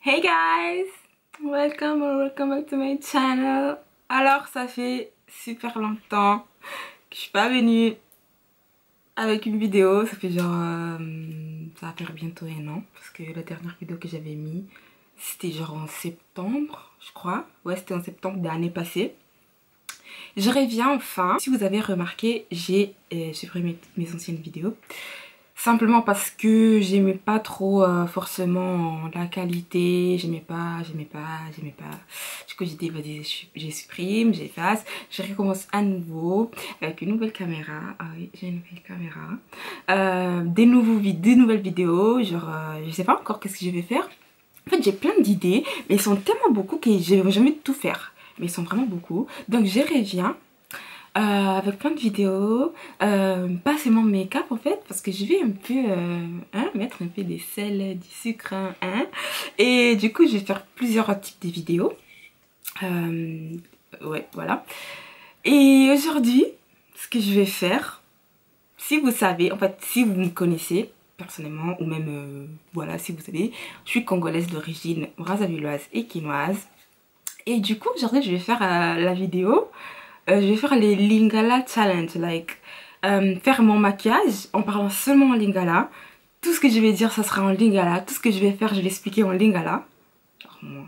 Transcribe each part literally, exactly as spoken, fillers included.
Hey guys, welcome or welcome back to my channel. Alors ça fait super longtemps que je suis pas venue avec une vidéo. Ça fait genre euh, ça va faire bientôt un an parce que la dernière vidéo que j'avais mis c'était genre en septembre je crois. Ouais, c'était en septembre de l'année passée. Je reviens enfin. Si vous avez remarqué, j'ai euh, supprimé mes anciennes vidéos. Simplement parce que j'aimais pas trop euh, forcément la qualité, j'aimais pas, j'aimais pas, j'aimais pas. Du coup j'ai dit vas-y, j'ai supprime, j'efface, je recommence à nouveau avec une nouvelle caméra. Ah oui, j'ai une nouvelle caméra. Euh, des, nouveaux des nouvelles vidéos, genre euh, je sais pas encore qu'est-ce que je vais faire. En fait j'ai plein d'idées, mais ils sont tellement beaucoup que j'ai jamais tout faire. Mais ils sont vraiment beaucoup. Donc je reviens. Euh, avec plein de vidéos, euh, pas seulement make-up en fait, parce que je vais un peu euh, hein, mettre un peu des sels, du sucre, hein, hein, et du coup je vais faire plusieurs types de vidéos. Euh, ouais, voilà. Et aujourd'hui, ce que je vais faire, si vous savez, en fait, si vous me connaissez personnellement, ou même, euh, voilà, si vous savez, je suis congolaise d'origine brazzavilloise et quinoise. Et du coup, aujourd'hui, je vais faire euh, la vidéo. Euh, je vais faire les Lingala Challenge, like euh, faire mon maquillage en parlant seulement en Lingala. Tout ce que je vais dire, ça sera en Lingala. Tout ce que je vais faire, je vais expliquer en Lingala. Genre moi.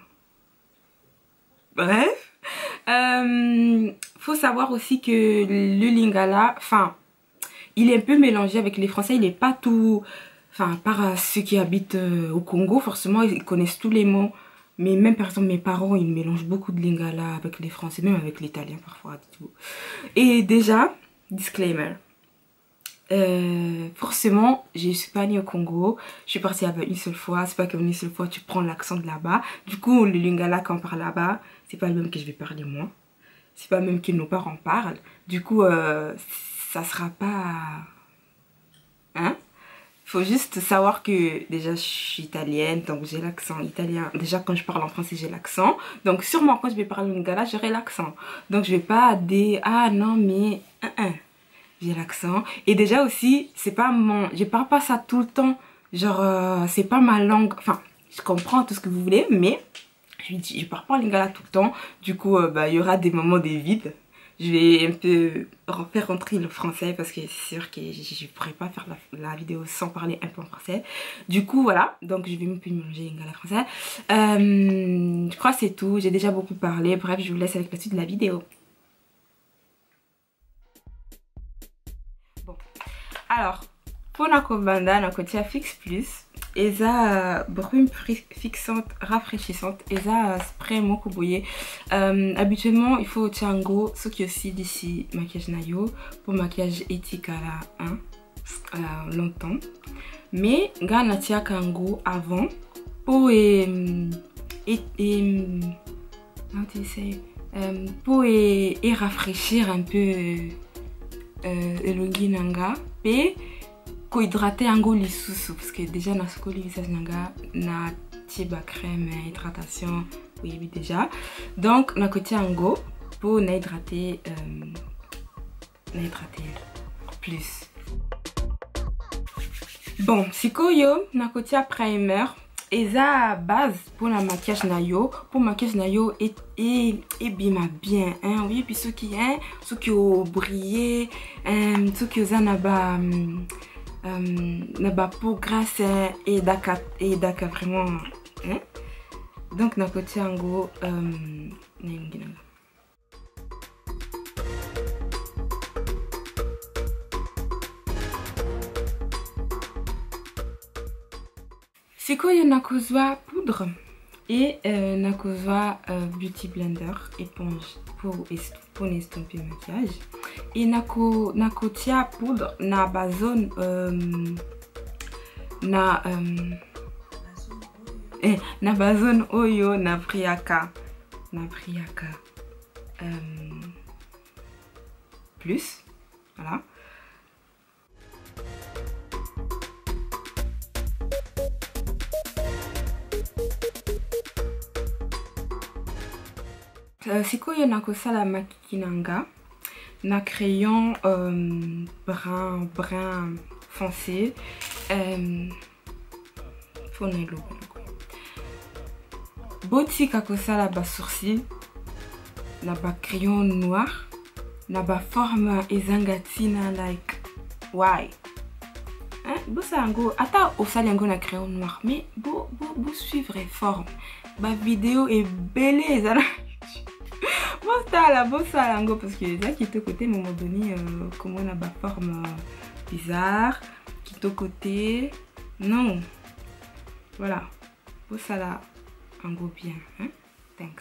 Bref. Euh, faut savoir aussi que le Lingala, enfin, il est un peu mélangé avec les Français. Il n'est pas tout... Enfin, par ceux qui habitent euh, au Congo, forcément, ils connaissent tous les mots. Mais même par exemple mes parents ils mélangent beaucoup de lingala avec les français, même avec l'italien parfois. Et déjà, disclaimer. Euh, forcément, je suis pas née au Congo. Je suis partie là-bas une seule fois. C'est pas comme une seule fois tu prends l'accent de là-bas. Du coup le lingala qu'on parle là-bas, c'est pas le même que je vais parler moi. C'est pas le même que nos parents parlent. Du coup euh, ça sera pas... Hein? Faut juste savoir que déjà je suis italienne, donc j'ai l'accent italien. Déjà quand je parle en français j'ai l'accent. Donc sûrement quand je vais parler lingala j'aurai l'accent. Donc je vais pas dire ah non mais hein, hein. J'ai l'accent. Et déjà aussi c'est pas mon... Je parle pas ça tout le temps. Genre euh, c'est pas ma langue. Enfin je comprends tout ce que vous voulez mais je, je parle pas lingala tout le temps. Du coup euh, bah, il y aura des moments de vide. Je vais un peu faire rentrer le français parce que c'est sûr que je ne pourrais pas faire la, la vidéo sans parler un peu en français. Du coup voilà, donc je vais un peu mélanger lingala français. Euh, je crois que c'est tout, j'ai déjà beaucoup parlé. Bref, je vous laisse avec la suite de la vidéo. Bon, alors, pour la banda, la côté fixe plus. Et ça, brume fixante, rafraîchissante. Et ça, spray moko boye. Euh, habituellement, il faut tiango, ce qui aussi d'ici maquillage nayo pour maquillage éthique à la hein, euh, longtemps. Mais gana tia kango avant pour et et et how do you say euh, pour et, et rafraîchir un peu euh, le nanga et ko hydrater ango lisusu parce que déjà na sokoli visage nanga na tiba crème hydratation oui déjà donc na côté ango pour na hydrater euh, na hydrater plus. Bon sikoyo na côté primer et ça base pour la maquillage nayo pour maquillage nayo et et et bien bien hein oui puis ceux qui hein ceux qui ont brillé euh, ceux qui ont naba Euh, na ba peau grasse et daka et daka vraiment hein? Donc na côté en gros euh, c'est quoi il y a kozwa poudre et euh, na kozwa euh, beauty blender éponge pour pour estomper maquillage et nako nako tia poudre na bazone euh, na euh, eh, na bazone oyo na priaka na priaka euh, plus voilà. Euh, c'est quoi il y a kosala makinanga na crayon euh, brun brun foncé euh, botika kosala ba sourcil na ba crayon noir na ba forme ezangatina like why hein bosa yango ata osali yango na crayon noir mais bo bo, bo suivre forme ba vidéo ebele ezala bosala bosala yango parce que eza kitoko te moment donné euh, comment na ba forme euh, bizarre kitoko te non voilà bosala yango bien hein thanks.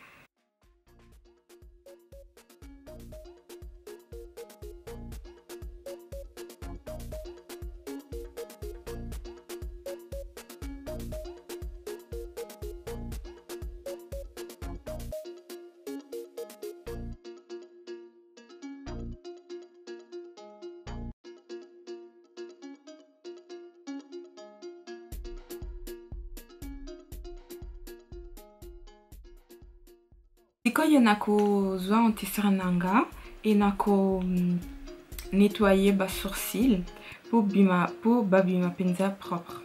Sikoyo nakozwa anti-cerne nanga et nako nettoyer ba sourcil pour bima pour babima penza propre.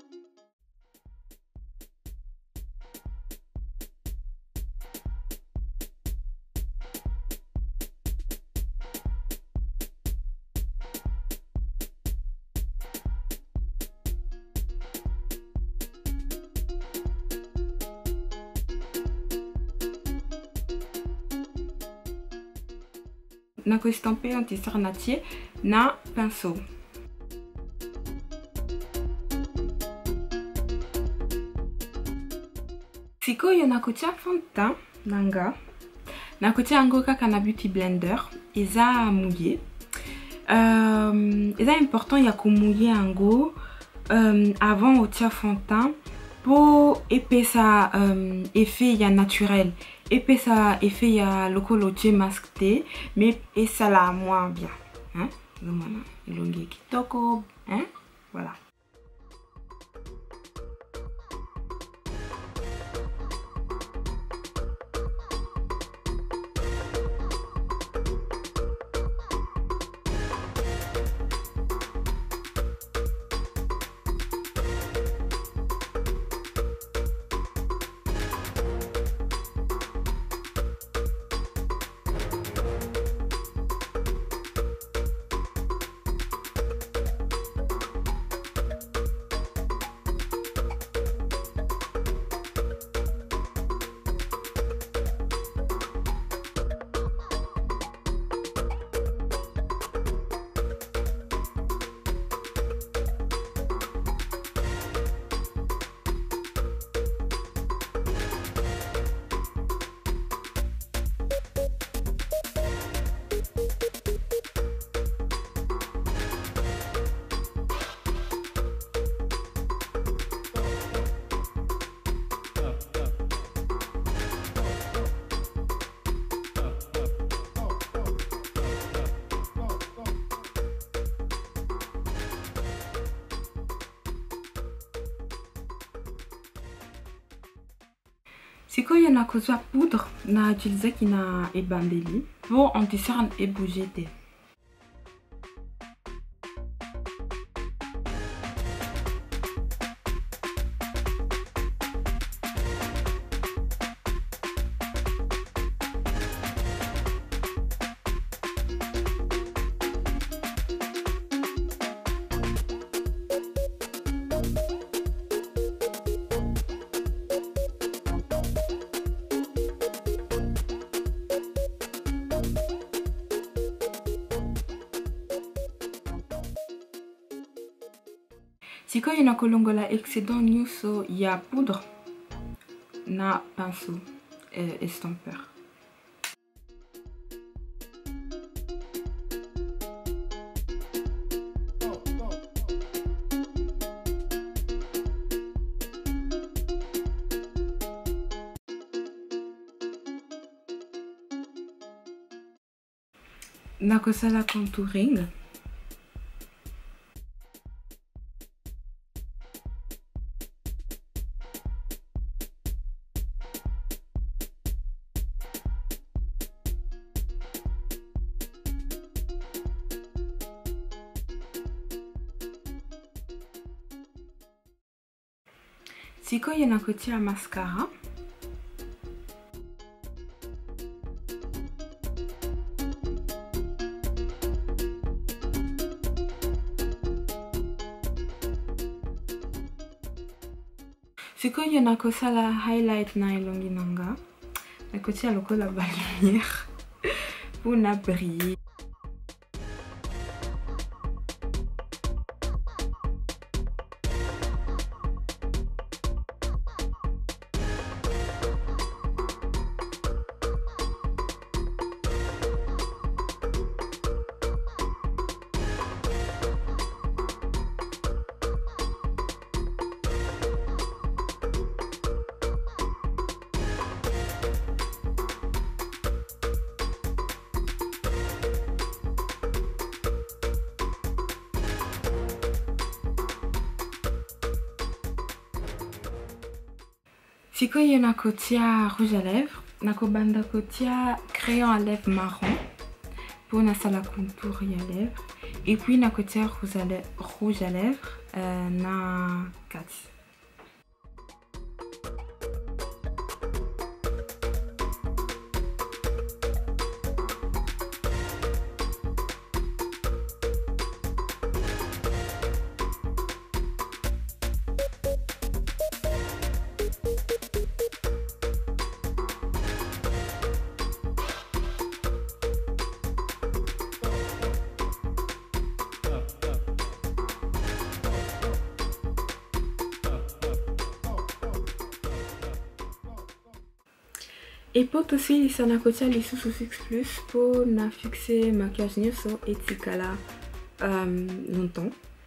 Nako estamper anti-cerne na pinceau. Sikoyo nakotia fond de teint nanga. Nakotia yango kaka na beauty blender. Eza mouillé. Euh, eza important ya ko mouiller yango euh, avant otia fond de teint pour epesa euh, effet ya naturel. Epesa effet ya lokolo tie masque mais et ça la moins bien hein vraiment longue kitoko hein voilà. Sikoyo nakozwa poudre na utiliser qui na ebandeli pour anti-cerne et bouger te. Sikoyo nakolongola excédent nyuso ya poudre na pinceau euh, estompeur. Nakosala contouring. Sikoyo nakotia mascara sikoyo nakosala highlight na elongi nanga nakotia lokola ba lumière mpona briller. Sikoyo nakotia rouge à lèvres, nakobanda kotia crayon à lèvres marron pour nasala contour ya lèvres, et puis nakotia rouge à lèvres, rouge à lèvres euh, na kati. Et pour aussi ça na kotia lisusu Fix Plus pour na fixer maquillage nyonso etikala euh, longtemps.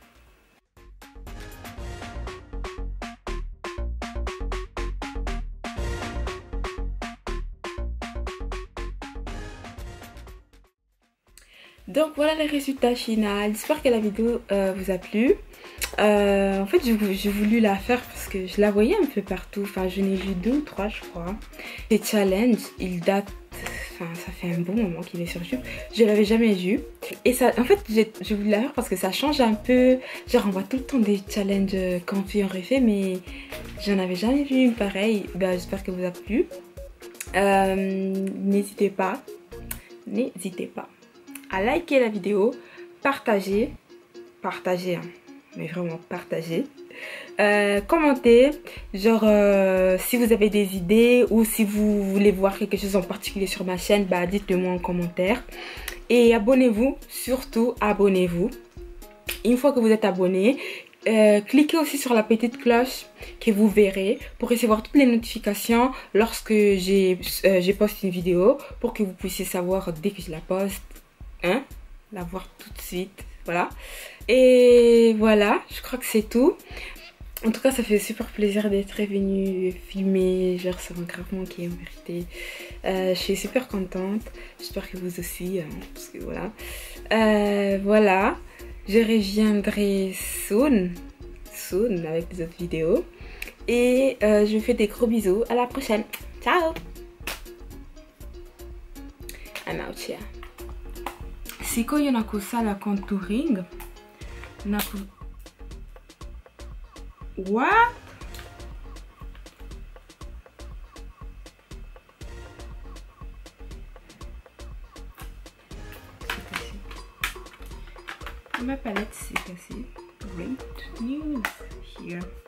Donc voilà le résultat final. J'espère que la vidéo euh, vous a plu. Euh, en fait j'ai voulu la faire parce que je la voyais un peu partout, enfin je n'ai vu deux ou trois je crois. Les challenges, ils datent, enfin ça fait un bon moment qu'il est sur YouTube, je l'avais jamais vu. Et ça, en fait j'ai voulu la faire parce que ça change un peu, genre on voit tout le temps des challenges qu'on fait en refait, mais j'en avais jamais vu une pareille. Bah, j'espère que vous a plu. Euh, n'hésitez pas, n'hésitez pas à liker la vidéo, partager, partager hein. Mais vraiment partager, euh, commentez, genre euh, si vous avez des idées ou si vous voulez voir quelque chose en particulier sur ma chaîne, bah dites-le moi en commentaire. Et abonnez-vous, surtout abonnez-vous. Une fois que vous êtes abonné, euh, cliquez aussi sur la petite cloche que vous verrez pour recevoir toutes les notifications lorsque j'ai euh, je poste une vidéo, pour que vous puissiez savoir dès que je la poste, hein, la voir tout de suite. Voilà. Et voilà, je crois que c'est tout. En tout cas, ça fait super plaisir d'être venue filmer. Genre, ça m'a grave manqué en vérité. Euh, je suis super contente. J'espère que vous aussi. Hein, parce que voilà. Euh, voilà. Je reviendrai soon. Soon avec des autres vidéos. Et euh, je vous fais des gros bisous. À la prochaine. Ciao. I'm out here. Sikoyo nakosala contouring. Naku... What? Ma palette s'est cassée. Great news here.